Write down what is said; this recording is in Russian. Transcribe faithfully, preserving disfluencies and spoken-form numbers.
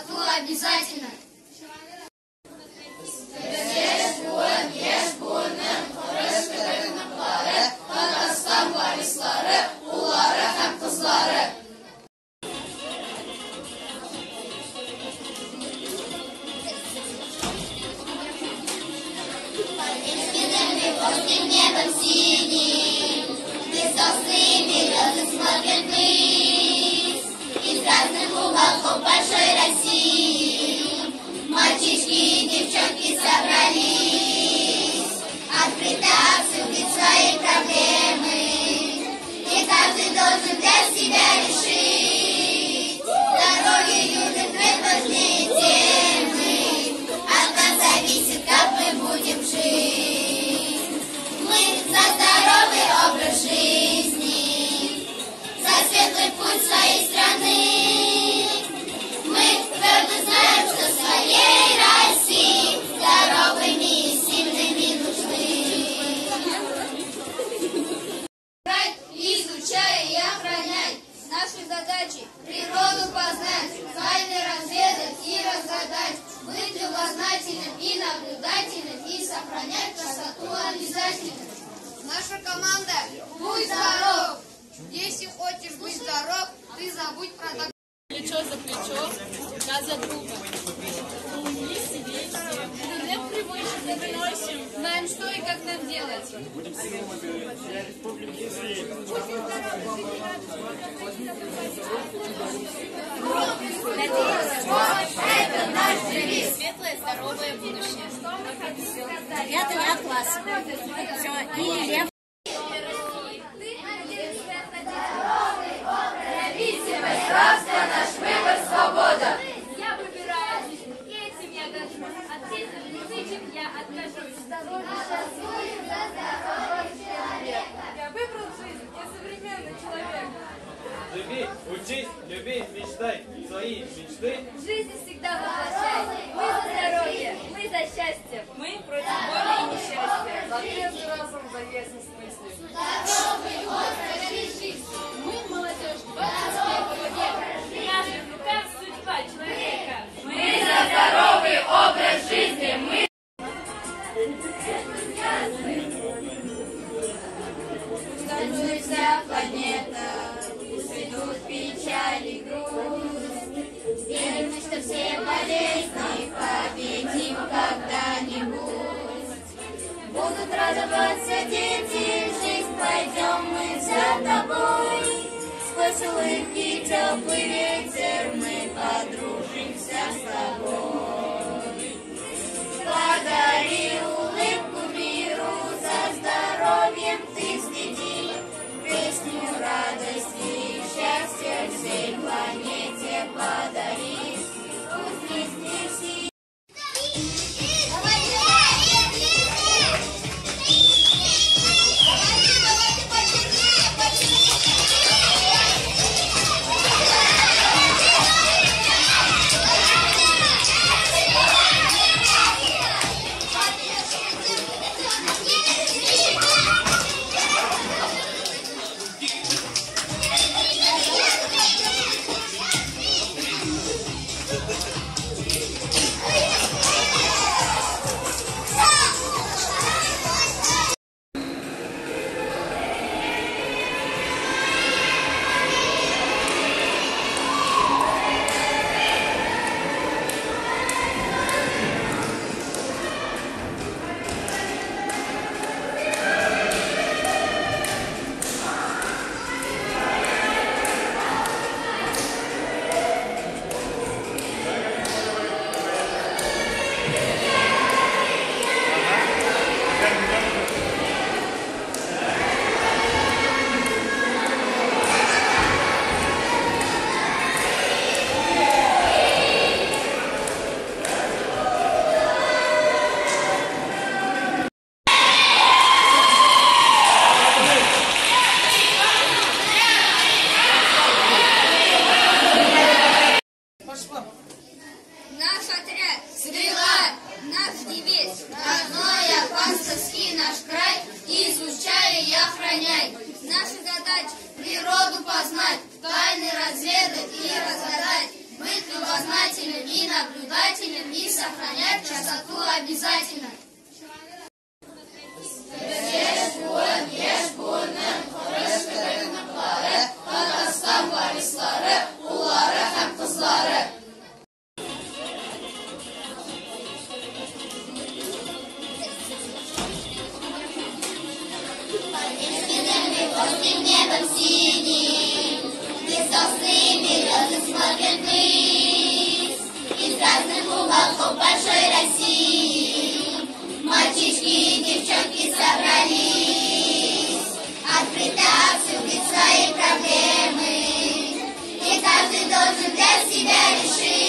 красоту обязательно. Под небом синим, весовые березы смотрят ввысь. Из разных уголков большой России мальчишки и девчонки собрались. Открыто обсудить свои проблемы, и каждый должен для себя решить. Здоровье юных лет важнее темы, от нас зависит, как мы будем жить. За здоровый образ жизни, за светлый путь своей страны. Мы твердо знаем, что своей России здоровыми и сильными нужны. Брать, изучая и охранять наши задачи, природу познать, тайны разведать и разгадать, быть любознательным и наблюдательным и сохранять красоту обязательно. Наша команда Будь здоров! Если хочешь быть здоров, ты забудь про добро. Плечо за плечо, друга за друга. Вместе вместе. Хлеб привычно приносим. Знаем, что и как нам делать. Будем сильными для республики России. Надеемся, что это наш девиз. Светлое, здоровое будущее. Девятый А класс. Все, и Лев. Независимость, равенство, наш выбор, свобода. Я выбираю жизнь, и этим я горжусь. От всех привычек я откажусь. Я выбрал жизнь, я современный человек. Живи, учись, люби, мечтай. Свои мечты. Жизнь всегда воплощай. Мы за здоровье, мы за счастье. Мы против боли и несчастья. За трезвый разум, за ясность мысли. Мы молодежь двадцать первого века. В наших руках судьба человека. Мы за здоровый образ жизни. Мы танцует вся планета, уйдут печаль и грусть. Верим, что все болезни победим когда-нибудь. Будут радоваться дети, в жизнь пойдем мы за тобой. Сквозь улыбки теплый ветер мы подружимся с тобой. Подари улыбку миру, за здоровьем ты следи. Песню радости и счастья всей планете подари. Пусть везде все. Наш отряд, стрела, наш девиз, родной, опасный наш край, изучай и охраняй. Наша задача природу познать, тайны разведать и разгадать, быть любознательным и сохранять красоту обязательно. Под небом синим, где сосны березы смотрят ввысь, из разных уголков большой России мальчишки и девчонки собрались, открыто обсудить свои проблемы, и каждый должен для себя решить.